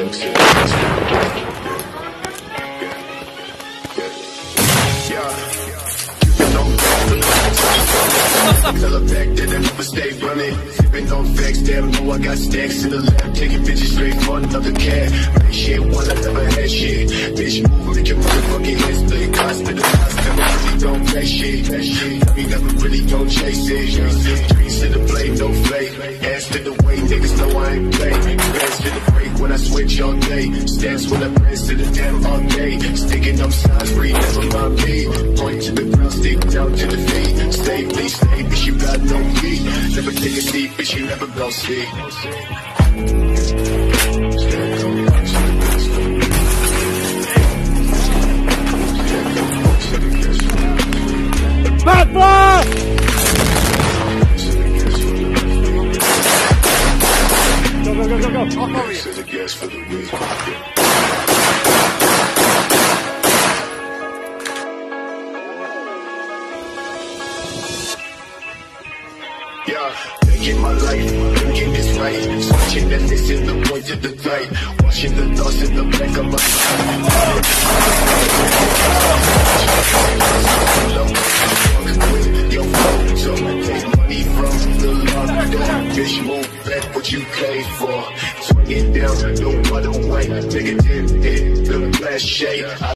Tell her back that I never stay running. Sipping on facts, damn, know I got stacks in the lab. Taking bitches straight for another cat. Make shit, one I never had shit. Bitch, move, make your motherfucking head split. Cost to the cost, never really don't play shit. We never really don't chase it. Streets to the blade, no flake. Ass to the way, niggas know I ain't play. Bands to the break when I switch all day. Stats when I press to the damn all day. Sticking up signs, free, never mind me. Point to the ground, stick down to the feet. Stay, please stay, bitch, you got no key. Never take a seat, bitch, you never gon' see. Back fly! Go, go, go, go, go. I'll cover you. Yeah, thinking my life, thinking this right. Switching that this in the point to the right. Washing the thoughts in the back of my mind. Your phone, so take money from the lot. Bitch, move back what you paid for. Swing it down, no water white. Nigga dip, hit the glass shade.